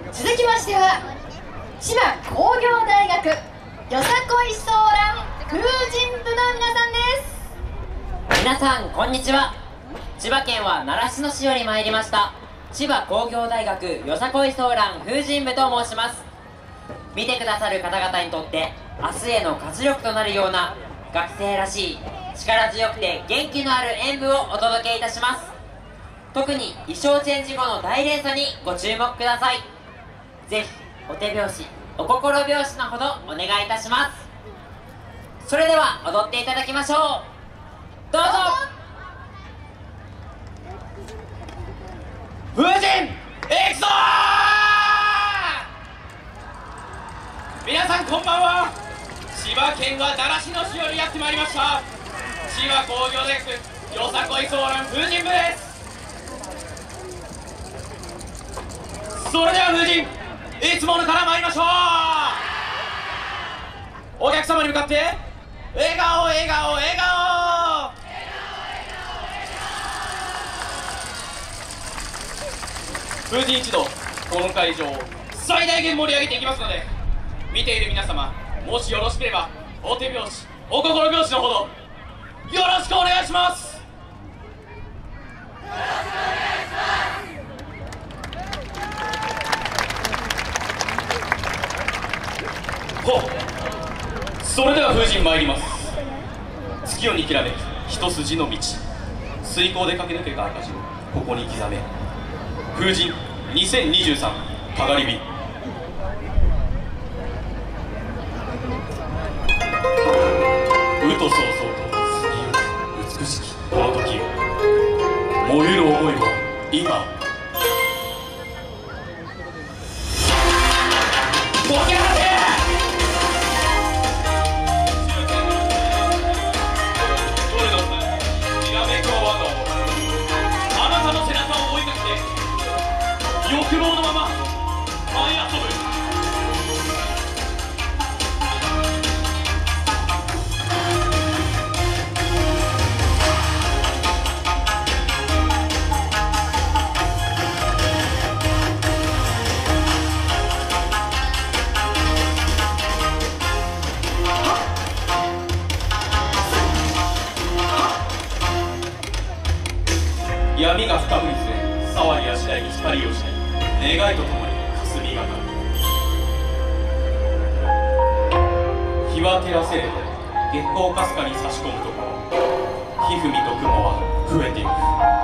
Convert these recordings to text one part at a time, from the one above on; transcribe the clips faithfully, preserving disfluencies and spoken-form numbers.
続きましては千葉工業大学よさこいソーラン風神部の皆さんです。 皆さんこんにちは。千葉県は習志野市より参りました千葉工業大学よさこいソーラン風神部と申します。見てくださる方々にとって明日への活力となるような学生らしい力強くて元気のある演舞をお届けいたします。特に衣装チェンジ後の大連鎖にご注目ください。ぜひお手拍子お心拍子のほどお願いいたします。それでは踊っていただきましょう。どうぞ。風神エクソー。 皆さんこんばんは。千葉県は習志野市よりやってまいりました千葉工業大学よさこいソーラン風神部です。それでは風神いつものから参りましょう。お客様に向かって笑顔笑顔笑顔。風神一同、この会場を最大限盛り上げていきますので、見ている皆様、もしよろしければお手拍子お心拍子のほどよろしくお願いします。ほう、それでは風神参ります。月夜にきらめく一筋の道、水耕で駆け抜けた赤字をここに刻め。風神にせんにじゅうさんかがり火。うとそうそうと過ぎゆく美しきこの時を、燃ゆる思いを今解き放て。欲望のまま舞い遊ぶ。闇が深むにつれ騒ぎや次第に光をして願いとともに霞がかる。日は照らせれど月光かすかに差し込むところ、ひふみと雲は増えていく。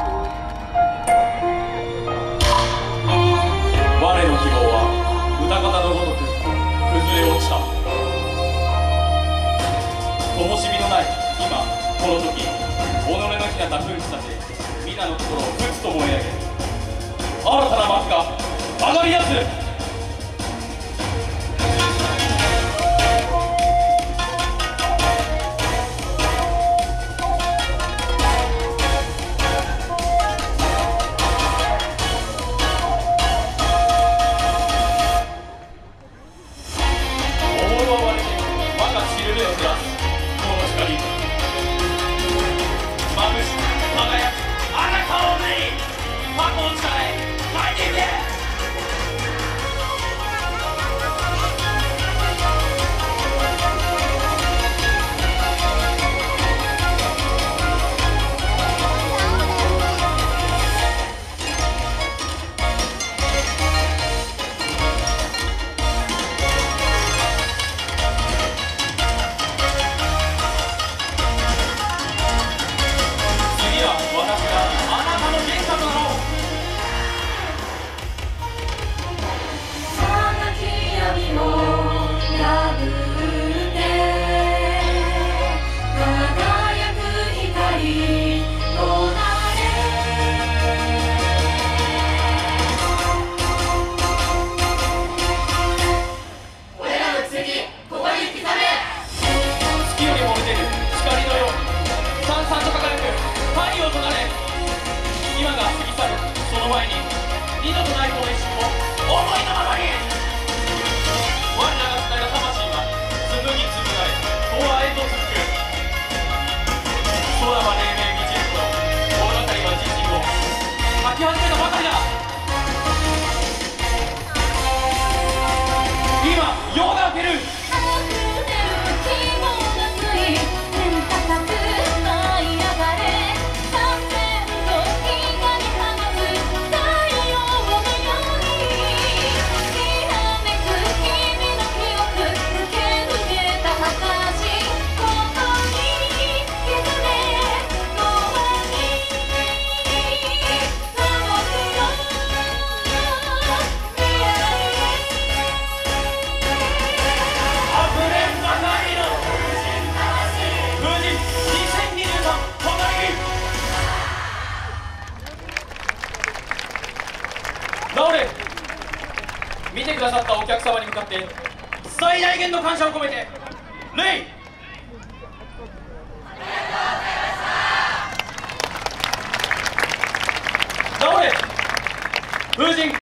我の希望は歌方のごとく崩れ落ちた。灯火のない今この時、己のひなた噴火させ皆の心をふつと燃え上げる新たな幕が上がり出す。心を割れて我がしるべを照らすこの光、眩しく輝くあなたを目に過去を伝え、ファイティング。 なおれ見てくださったお客様に向かって最大限の感謝を込めて礼